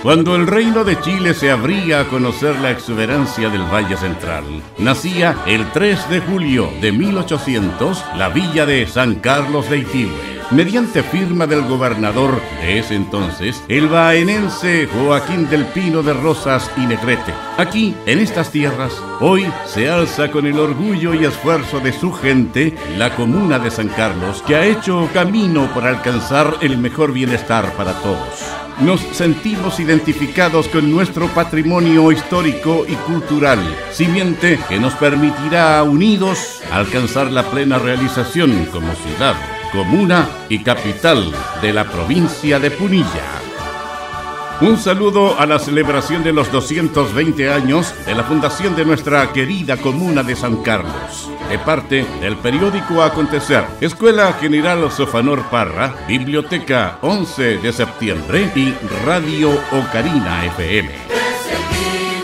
Cuando el reino de Chile se abría a conocer la exuberancia del Valle Central, nacía el 3 de julio de 1800 la villa de San Carlos de Iquihue, mediante firma del gobernador de ese entonces, el baenense Joaquín del Pino de Rosas y Negrete. Aquí, en estas tierras, hoy se alza con el orgullo y esfuerzo de su gente la comuna de San Carlos, que ha hecho camino para alcanzar el mejor bienestar para todos. Nos sentimos identificados con nuestro patrimonio histórico y cultural, simiente que nos permitirá unidos alcanzar la plena realización como ciudad, comuna y capital de la provincia de Punilla. Un saludo a la celebración de los 220 años de la fundación de nuestra querida comuna de San Carlos, de parte del periódico Acontecer, Escuela General Sofanor Parra, Biblioteca 11 de septiembre y Radio Ocarina FM.